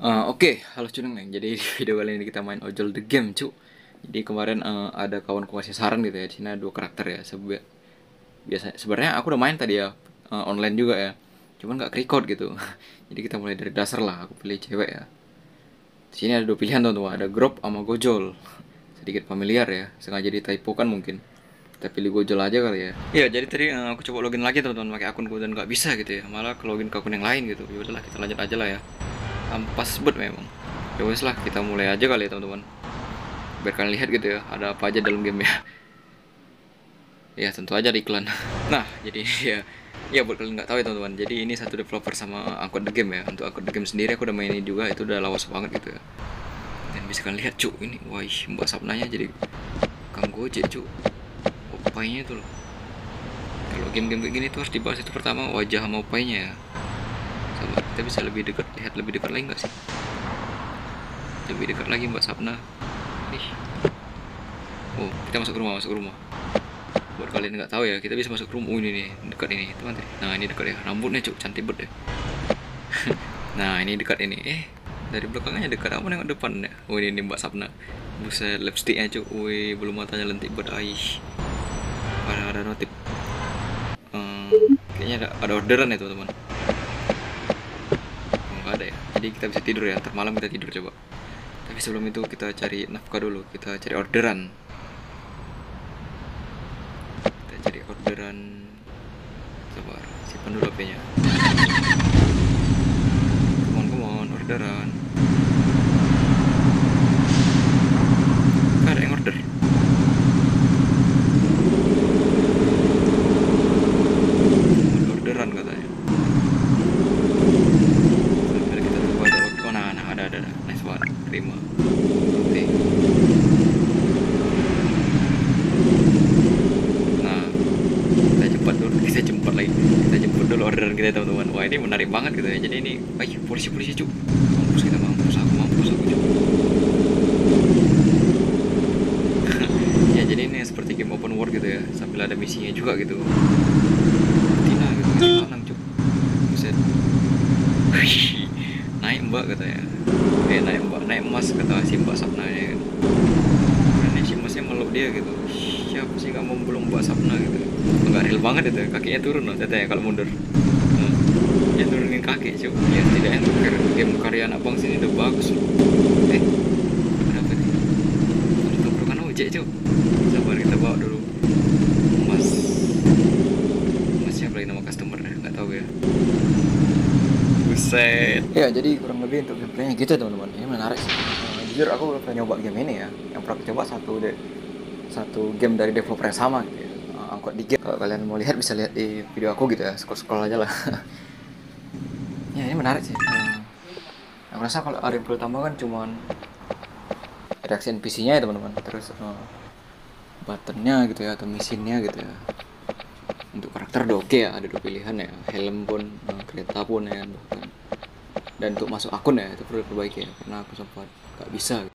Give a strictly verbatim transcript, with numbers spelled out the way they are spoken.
Eh, Oke, halo Cuneng nih. Jadi di video kali ini kita main Ojol the Game, cu. Jadi kemarin eh, ada kawanku ngasih saran gitu ya. Di sini ada dua karakter ya. Sebe biasa sebenarnya aku udah main tadi ya, eh, online juga ya. Cuman nggak record gitu. Jadi kita mulai dari dasar lah. Aku pilih cewek ya. Di sini ada dua pilihan teman-teman. Ada Grop sama Gojol. Sedikit familiar ya. Sengaja di typo kan mungkin. Kita pilih Gojol aja kali ya. Iya, jadi tadi eh, aku coba login lagi teman-teman pakai akunku dan nggak bisa gitu ya. Malah ke login ke akun yang lain gitu. Ya udahlah, kita lanjut aja lah ya. Ampas bet memang. Ya wes lah, kita mulai aja kali ya teman-teman. Biar kalian lihat gitu ya, ada apa aja dalam game ya. Ya tentu aja ada iklan. Nah, jadi ya ya buat kalian nggak tahu ya teman-teman. Jadi ini satu developer sama Angkot the Game ya. Untuk Angkot the Game sendiri aku udah mainin juga, itu udah lawas banget gitu ya. Dan bisa kalian lihat cuk ini, wah Mbak Sapnanya jadi Kang Gojek cuk. Opainya itu loh. Kalau game-game kayak gini tuh harus dibahas itu pertama wajah sama opainya ya. Coba kita bisa lebih dekat, lihat lebih dekat lagi nggak sih? Lebih dekat lagi Mbak Sapna. Ih. Oh, kita masuk ke rumah, masuk ke rumah. Buat kalian nggak tahu ya, kita bisa masuk ke rumah. Oh, ini nih, dekat ini, teman. Nah, ini dekat ya. Rambutnya cuk, cantik banget ya. Nah, ini dekat ini. Eh, dari belakangnya dekat apa nengok depan ya? Oh, ini, ini Mbak Sapna. Buset, lipstiknya cuk. Wih, bulu matanya lentik banget. Aish. Ada ada notif. Hmm, kayaknya ada, ada orderan ya, teman-teman. Oh, nggak ada ya. Jadi kita bisa tidur ya. Ntar malam kita tidur coba. Tapi sebelum itu kita cari nafkah dulu, kita cari orderan. Kita cari orderan. Sabar, simpan dulu H P-nya. Come on, come on, orderan. Gak ada yang order. Ada orderan katanya. Sampai kita tunggu ada order. Oh, nah, nah, ada, ada, ada. Nice one, terima. Oke. Nah, kita cepat dulu, kita jemput lagi, kita jemput dulu orderan kita teman-teman. Wah ini menarik banget gitu ya. Jadi ini, ayo polisi polisi cuk, mampus kita, mampus aku, mampus aku cuk. Ya jadi ini seperti game open world gitu ya, sambil ada misinya juga gitu. Tina gitu, kita halang cuk. Buset. Naik mbak katanya. Eh naik mbak, naik emas kata si Mbak Sapna ya kan. Karena si emasnya meluk dia gitu. Siapa sih kamu belum Mbak Sapna gitu. Enggak real banget itu, kakinya turun loh teteh kalau mundur. Hmm. Ya turunin kaki cuy. Ya tidak enak. Game karya anak bang sini udah bagus loh. Eh, kenapa nih? Ada tongkrongan ojek cuy. Sabar kita bawa dulu. Mas, Mas siapa lagi nama customernya? Nggak tahu ya. Buset. Ya jadi kurang lebih untuk gameplaynya gitu teman-teman. Ini menarik sih. Uh, jujur aku pernah nyoba game ini ya. Yang pernah aku coba satu deh, satu game dari developer yang sama gitu ya. Uh, angkot di game. Kalau kalian mau lihat bisa lihat di video aku gitu ya. Scroll-scroll aja lah. Ya ini menarik sih. Uh, aku rasa kalau ada yang perlu tambah kan cuman reaksi N P C-nya ya teman-teman. Terus uh, buttonnya gitu ya atau mesinnya gitu ya. Untuk karakter udah oke ya, ada dua pilihan ya, helm pun, uh, kereta pun ya bahkan. Dan untuk masuk akun ya itu perlu diperbaiki ya, karena aku sempat gak bisa.